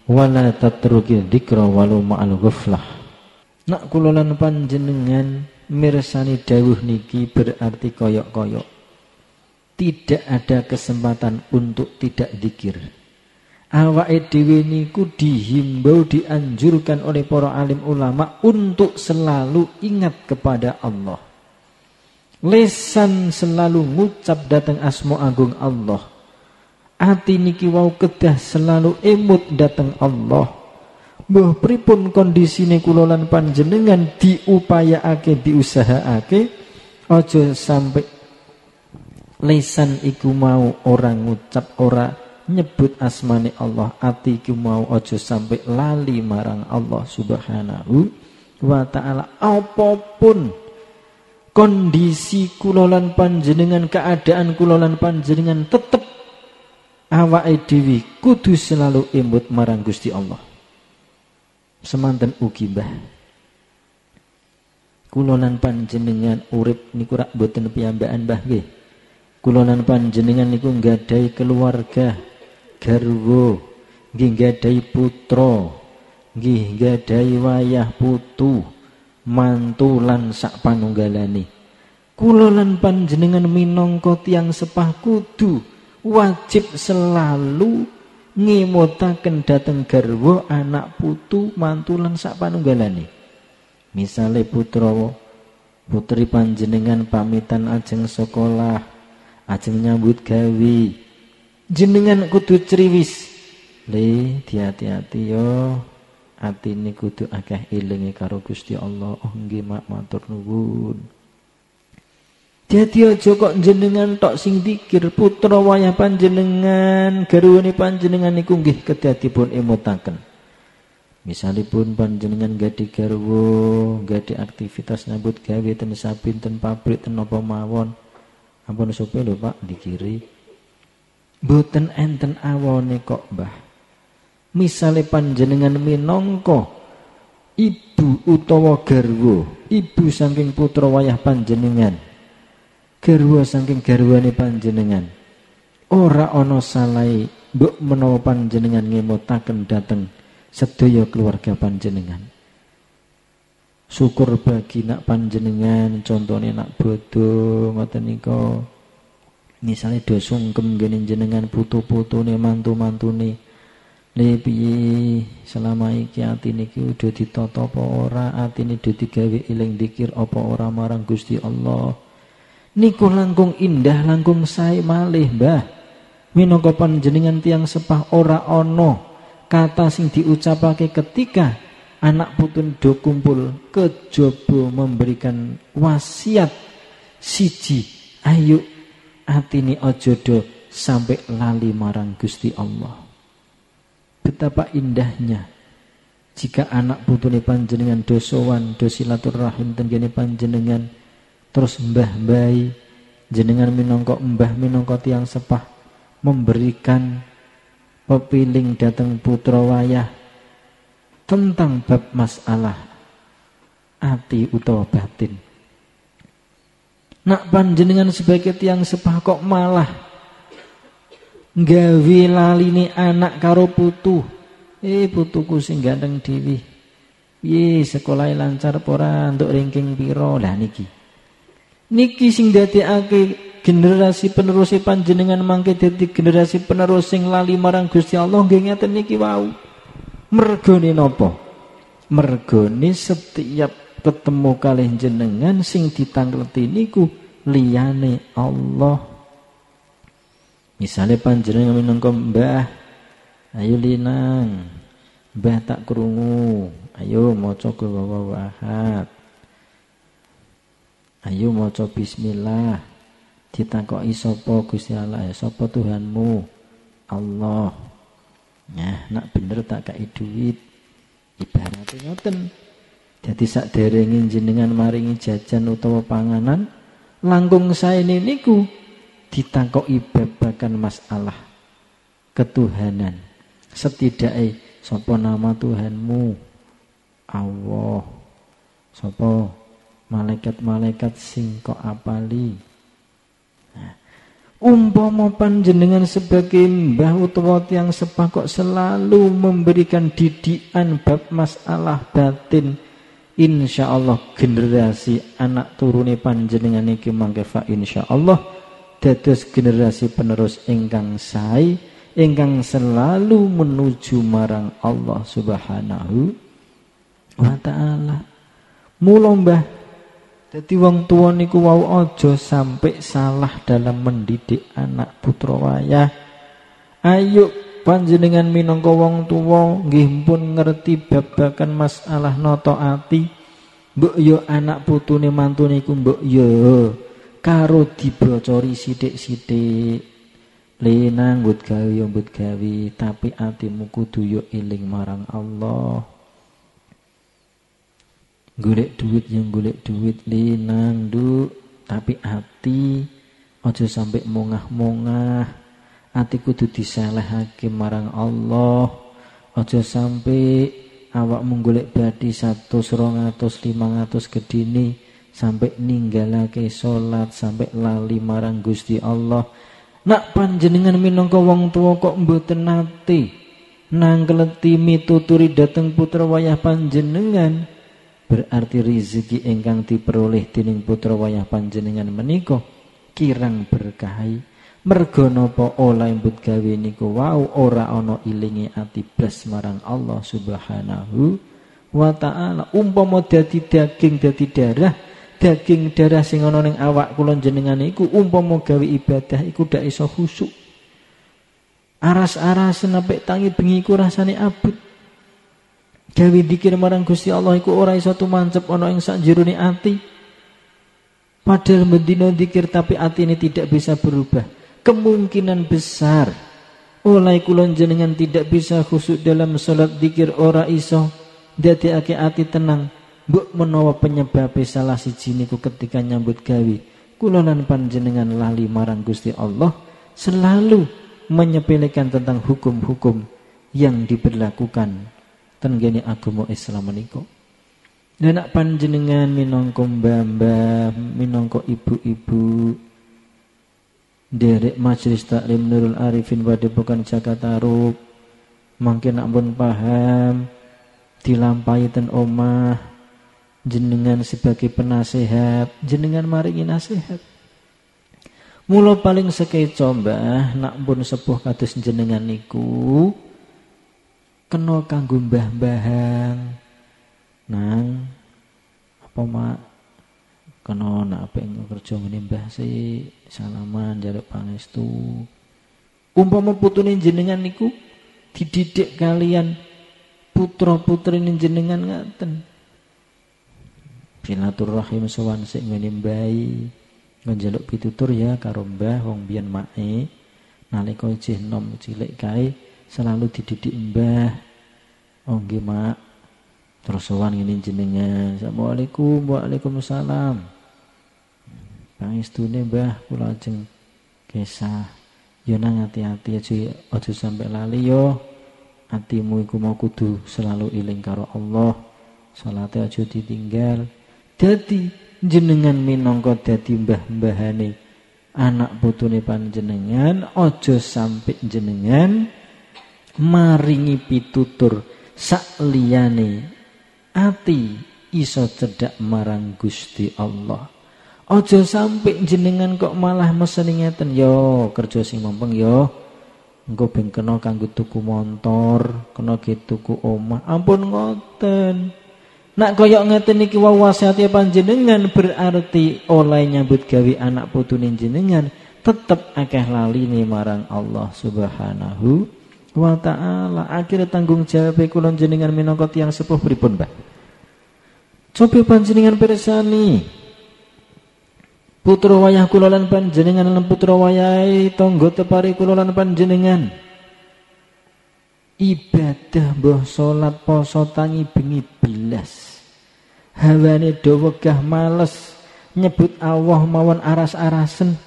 wala tatruki dzikra walau ma'al ghaflah. Nak kula lan panjenengan mirsani dawuh niki berarti koyok-koyok. Tidak ada kesempatan untuk tidak zikir. Awake dhewe niku dihimbau, dianjurkan oleh para alim ulama untuk selalu ingat kepada Allah. Lesan selalu ngucap datang asma agung Allah. Ati niki wau kedah selalu emut datang Allah. Mbah pripun kondisine kula lan panjenengan diupayaake, diusahaake, aja sampai lesan iku mau orang ngucap, ora nyebut asmane Allah, ati iku mau aja sampai lali marang Allah Subhanahu wa taala. Apapun kondisi kula lan panjenengan, keadaan kula lan panjenengan, tetep awake dhewe kudu selalu emut marang Gusti Allah. Semanten ugi Mbah, kula lan panjenengan urip niku rak boten piyambakan Mbah nggih. Kula lan panjenengan niku nggadahi keluarga, garwa, nggih nggadahi putra, nggih nggadahi wayah putu, mantu lan sak panunggalane. Kula lan panjenengan minangka tiyang sepah kudu wajib selalu ngemutaken dhateng garwa, anak putu, mantu lan sak panunggalane. Misale putra putri panjenengan pamitan ajeng sekolah, ajeng nyambut gawe, jenengan kudu criwis. Le hati-hati yo, atine kudu akeh elinge karo Gusti Allah. Oh nggih mak, matur nuwun. Dadi aja kok jenengan tok sing dikir, putra wayah panjenengan, garwane panjenengan niku nggih kedah dipun emutaken. Misalipun panjenengan gadhe garwa, gadhe aktivitas nyambut gawe ten sabinten pabrik ten napa mawon, ampun sope lho Pak dikiri. Mboten enten awone kok Mbah. Misale panjenengan minangka ibu utawa garwa, ibu saking putra wayah panjenengan, garwa saking garwane panjenengan, ora ana salahe mbok menawa panjenengan ngemutaken dhateng sedaya keluarga panjenengan. Syukur bagi nak panjenengan, contohnya nak bodoh ngoten nika, misale do sungkem ngene jenengan putu-putune, mantu-mantune, le piye selama iki atine iki udah ditata apa ora, atine do digawe eling dzikir apa ora marang Gusti Allah. Niku langkung indah, langkung sae malih Mbah. Minangka panjenengan tiyang sepah ora ana kata sing diucapake ketika anak putun do kumpul kejaba memberikan wasiat siji, ayo atine aja do sampai lali marang Gusti Allah. Betapa indahnya jika anak putune panjenengan do sowan, do silaturahim ten kene panjenengan, terus mbah-mbahi jenengan minangka mbah, minangka tiyang sepah memberikan pepiling datang putra wayah tentang bab masalah ati utawa batin. Nak panjenengan sebagai tiyang sepah kok malah nggawe laline anak karo putu. Putuku sing ganteng dhewe, piye sekolahe lancar apa ora, entuk ranking pira? Lah niki sing dadekake generasi penerus panjenengan mangke dadi generasi penerus sing lali marang Gusti Allah nggih ngeten niki wau. Mergone napa? Mergone setiap ketemu kalih jenengan sing ditangkleti niku liyane Allah. Misale panjenengan minangka mbah, ayo linang, mbah tak krungu, ayo maca Qul huwallahu ahad, ayo maca bismillah. Ditakoki sapa Gusti Allah, ya sapa Tuhanmu? Allah. Nah, nak bener tak kai duit. Ibaratnya ngoten. Jadi sakderenge jenengan maringi jajan utawa panganan, langkung saene niku ditakoki babagan masalah ketuhanan. Setidaknya sapa nama Tuhanmu? Allah. Sapa malaikat-malaikat sing kok apali? Nah, Umpama panjenengan sebagai mbah utawa tiyang sepah kok selalu memberikan didikan bab masalah batin, insyaallah generasi anak turune panjenengan iki mangke fa insyaallah dados generasi penerus ingkang sae, ingkang selalu menuju marang Allah Subhanahu wa taala. Mula mbah dadi wong tuwa niku wau aja sampai salah dalam mendidik anak putra wayah. Ayo panjenengan minangka wong tuwa nggih pun ngerti babagan masalah nata ati. Mbok yo anak putune mantune iku mbok yo karo dibocori sithik-sithik. Le nanggut gawe yo mbut gawe, tapi atimu kudu yo eling marang Allah. Golek duit yang golek duit linang du, tapi hati aja sampai mongah-mongah. Ati kudu disalehake marang Allah. Aja sampai awakmu golek badi 100, 200, 500 gedine sampai ninggalake salat, sampai lali marang Gusti Allah. Nak panjenengan minangka wong tuwa kok mboten nate nangkleti mituturi dhateng putra wayah panjenengan, berarti rezeki ingkang diperoleh dening putra wayah panjenengan menika kirang berkahi. Merga napa oleh mbut gawe niku wau ora ana ilinge ati blas marang Allah Subhanahu wa taala. Umpama dadi daging dadi darah, daging darah sing ana ning awak kula jenengan iku umpama gawe ibadah iku ndak iso khusyuk. Aras-arasen apik tangi bengi iku rasane abot. Gawe dikir marang Gusti Allah iku ora iso tumancep ana ing sakjerone ati. Padahal mendino dikir tapi ati ini tidak bisa berubah. Kemungkinan besar oleh kula jenengan tidak bisa khusyuk dalam salat dikir ora iso ndadekake ati tenang. Mbok menawa penyebab salah siji niku ketika nyambut gawe kula lan panjenengan lali marang Gusti Allah, selalu menyepelekan tentang hukum-hukum yang diberlakukan tenggene agama Islam menika. Nek panjenengan minangka mbah-mbah, minangka ibu-ibu derek majelis taklim Nurul Arifin Padepokan Jakarta Rup, mangke nak pun paham dilampahi ten omah jenengan sebagai penasehat, jenengan maringi nasihat. Mula paling sekeco mbah nak pun sepuh kados jenengan niku kena kanggo mbah-mbahan nang apa mak kena nak pengen kerja ngene mbah sih salaman njaluk pangestu. Umpama putune jenengan niku dididik kalian putra-putrine jenengan ngaten silaturahim sowan sik ngene mbahi njaluk pitutur ya karo mbah wong biyen mae nalika isih nom cilik kae selalu dididik mbah. Oh nggih mak, terus sowan ngene jenengan. Assalamualaikum, waalaikumsalam. Pangestune mbah kula ajeng kesah. Ya nang hati-hati aja sampai lali yo. Atimu iku mau kudu selalu eling karo Allah. Salate aja ditinggal. Dadi jenengan minangka dadi mbah-mbahane anak putune panjenengan, aja sampai jenengan maringi pitutur sakliyane ati iso cedhak marang Gusti Allah. Aja sampai jenengan kok malah meseni ngeten, yo kerja sing mempeng yo engko ben kena kanggo tuku montor, kena ge tuku omah. Ampun ngoten. Nak koyok ngeten iki wau wasiate panjenengan berarti oleh nyambut gawe anak putune jenengan tetep akeh laline marang Allah Subhanahu wa ta'ala. Akhirnya tanggung jawab kula jenengan minangka tiyang sepuh pripun, Mbah? Coba panjenengan pirsani putra wayah kula lan panjenengan lan putra wayahe tangga tepare kula lan panjenengan ibadah mbah salat poso tangi bengi bilas hawane do wegah males nyebut Allah mawon aras-arasen.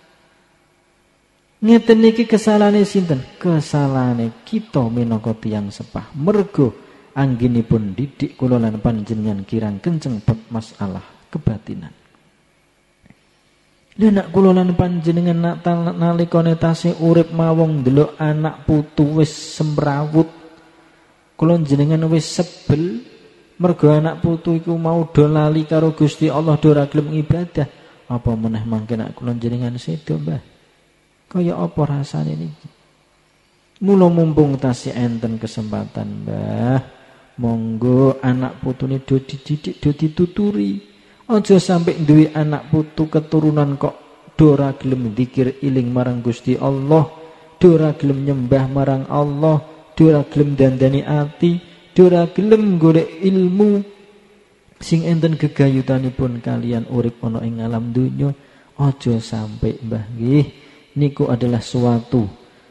Ngeten niki kesalahane sinten? Kesalahane kita minangka tiyang sepah. Mergo anggenipun didik kula lan panjenengan kirang kenceng bab masalah kebatinan. Lha nak kula lan panjenengan nalikane tasih urip mawon ndelok anak putu wis semrawut, kula jenengan wis sebel mergo anak putu iku mau do lali karo Gusti Allah do ora gelem ibadah. Apa meneh mangke nak kula jenengan sedo, Mbah? Kaya apa rasane niki? Mula mumpung tasih enten kesempatan, Mbah, monggo anak putune do dididik, do dituturi. Aja sampai duwe anak putu keturunan kok ora gelem zikir iling marang Gusti Allah, ora gelem nyembah marang Allah, ora gelem dandani ati, ora gelem golek ilmu sing enten gegayutanipun kalian urip ana ing alam donya. Aja sampai, Mbah nggih. Niku adalah suatu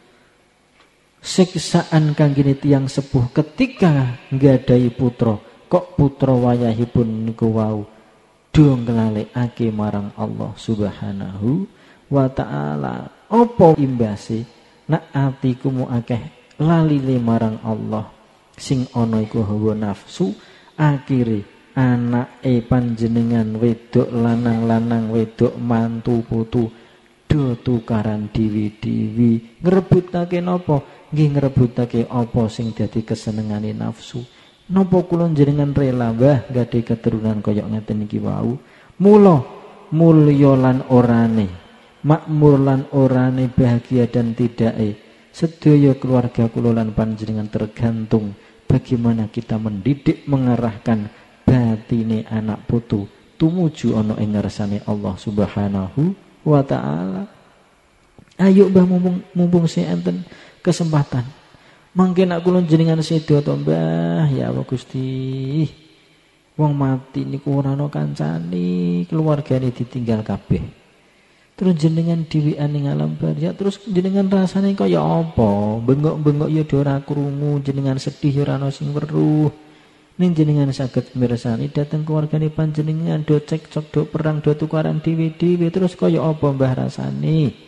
siksaan kangge tiyang sepuh ketika nggadahi putra, kok putra wayahipun niku wau do nglalekake marang Allah Subhanahu wa taala. Apa imbase nak atiku mu akeh lalile marang Allah sing ana iku hawa nafsu, akhire anake panjenengan wedok lanang-lanang, wedok mantu putu do tukaran diwi-diwi ngrebutake napa? Nggih ngrebutake apa sing dadi kesenengane nafsu. Napa kula njenengan rela, Mbah, gadhe keturunan kaya ngeten iki wau? Mula mulya lan orane, makmur lan orane, bahagia dan tidake sedaya keluarga kula lan panjenengan tergantung bagaimana kita mendidik, mengarahkan batine anak putu tumuju ana ing ngarsane Allah Subhanahu wa taala. Ayo, Mbah, mumpung sing enten kesempatan. Mangke nak kula jenengan sedo to, Mbah, ya Allah Gusti. Wong mati niku ora ana kancane, keluargane ditinggal kabeh. Terus jenengan dhewean ning alam barzakh, terus jenengan rasane kaya apa? Bengok-bengok ya ora krungu, jenengan sedih ya ora ana sing weruh. Ning jenengan saged mirsani dhateng keluargane panjenengan do cekcok, do perang, do tukaran dhewe-dhewe, terus kaya apa, Mbah, rasane?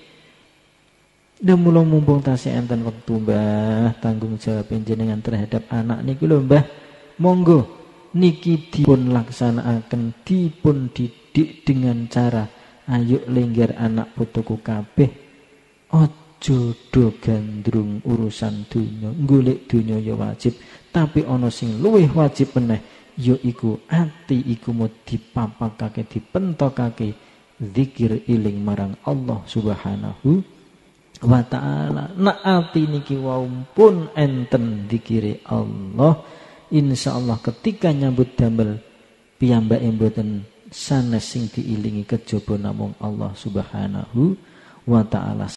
Dan mula mumpung tasih enten wektu, Mbah, tanggung jawab jenengan terhadap anak niki lho, Mbah, monggo niki dipun laksanakaken, dipun didik dengan cara ayo lengger anak putuku kabeh aja do gandrung urusan dunya. Golek dunya ya wajib, tapi ana sing luwih wajib meneh, yaiku ati iku mau dipapakake, dipentokake zikir iling marang Allah Subhanahu wa ta'ala. Nak ati niki wau pun enten dikiri Allah, insyaallah ketika nyambut damel piyambake mboten sanes sing diilingi kejaba namung Allah Subhanahu wa ta'ala.